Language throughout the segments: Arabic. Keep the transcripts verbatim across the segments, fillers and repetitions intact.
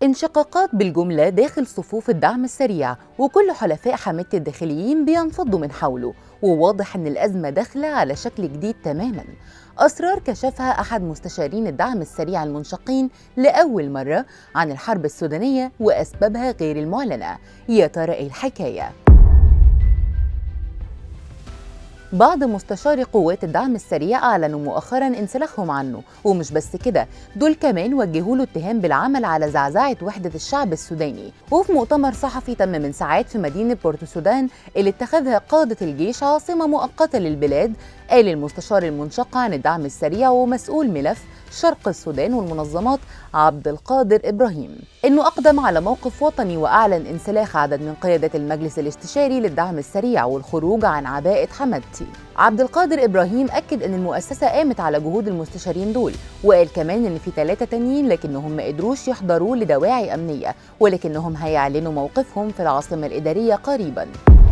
انشقاقات بالجملة داخل صفوف الدعم السريع، وكل حلفاء حميدتي الداخليين بينفضوا من حوله، وواضح إن الأزمة داخلة على شكل جديد تماماً. أسرار كشفها أحد مستشارين الدعم السريع المنشقين لأول مرة عن الحرب السودانية وأسبابها غير المعلنة. يا ترى إيه الحكاية؟ بعض مستشاري قوات الدعم السريع أعلنوا مؤخراً انسلاخهم عنه، ومش بس كده، دول كمان وجهوا له اتهام بالعمل على زعزعة وحدة الشعب السوداني. وفي مؤتمر صحفي تم من ساعات في مدينة بورت السودان اللي اتخذها قادة الجيش عاصمة مؤقتة للبلاد، قال المستشار المنشق عن الدعم السريع ومسؤول ملف شرق السودان والمنظمات عبد القادر إبراهيم إنه أقدم على موقف وطني وأعلن انسلاخ عدد من قيادة المجلس الاستشاري للدعم السريع والخروج عن عباءة حمدتي. عبد القادر إبراهيم أكد إن المؤسسة قامت على جهود المستشارين دول، وقال كمان إن في ثلاثة تانيين لكنهم ما قدروش يحضروا لدواعي أمنية، ولكنهم هيعلنوا موقفهم في العاصمة الإدارية قريباً.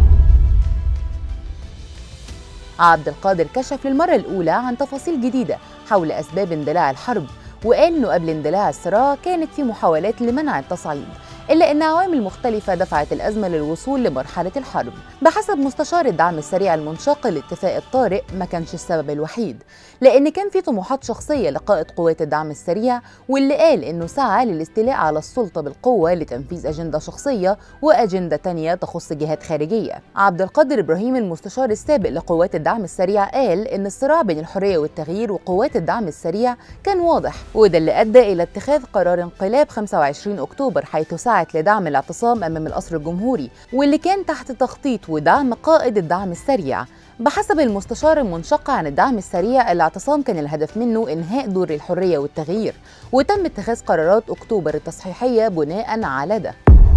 عبد القادر كشف للمرة الأولى عن تفاصيل جديدة حول أسباب اندلاع الحرب، وقال إنه قبل اندلاع الصراع كانت في محاولات لمنع التصعيد، إلا أن عوامل مختلفة دفعت الأزمة للوصول لمرحلة الحرب. بحسب مستشار الدعم السريع المنشق، الاتفاق الطارئ ما كانش السبب الوحيد، لأن كان في طموحات شخصية لقائد قوات الدعم السريع، واللي قال إنه سعى للاستيلاء على السلطة بالقوة لتنفيذ أجندة شخصية وأجندة تانية تخص جهات خارجية. عبد القادر إبراهيم المستشار السابق لقوات الدعم السريع قال إن الصراع بين الحرية والتغيير وقوات الدعم السريع كان واضح، وده اللي أدى إلى اتخاذ قرار انقلاب خمسة وعشرين أكتوبر، حيث سعى لدعم الاعتصام أمام القصر الجمهوري، واللي كان تحت تخطيط ودعم قائد الدعم السريع. بحسب المستشار المنشق عن الدعم السريع، الاعتصام كان الهدف منه إنهاء دور الحرية والتغيير، وتم اتخاذ قرارات أكتوبر التصحيحية بناء على ده.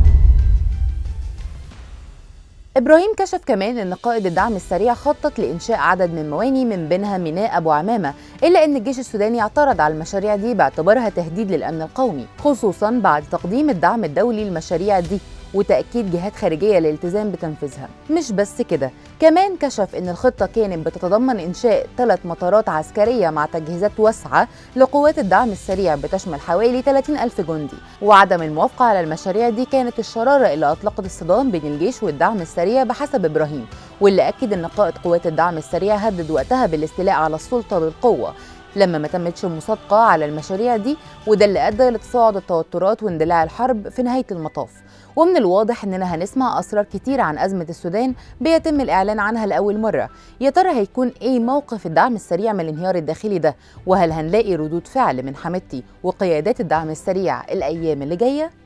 إبراهيم كشف كمان أن قائد الدعم السريع خطط لإنشاء عدد من مواني من بينها ميناء أبو عمامة، إلا أن الجيش السوداني اعترض على المشاريع دي باعتبارها تهديد للأمن القومي، خصوصاً بعد تقديم الدعم الدولي للمشاريع دي وتأكيد جهات خارجية للالتزام بتنفيذها. مش بس كده، كمان كشف إن الخطة كانت بتتضمن إنشاء ثلاث مطارات عسكرية مع تجهيزات واسعة لقوات الدعم السريع بتشمل حوالي ثلاثين ألف جندي، وعدم الموافقة على المشاريع دي كانت الشرارة اللي أطلقت الصدام بين الجيش والدعم السريع بحسب إبراهيم، واللي أكد إن قائد قوات الدعم السريع هدد وقتها بالاستيلاء على السلطة بالقوة لما ما تمتش المصادقة على المشاريع دي، وده اللي أدى لتصاعد التوترات واندلاع الحرب في نهاية المطاف. ومن الواضح إننا هنسمع أسرار كتير عن أزمة السودان بيتم الإعلان عنها لأول مرة. يا ترى هيكون إيه موقف الدعم السريع من الانهيار الداخلي ده؟ وهل هنلاقي ردود فعل من حميدتي وقيادات الدعم السريع الأيام اللي جاية؟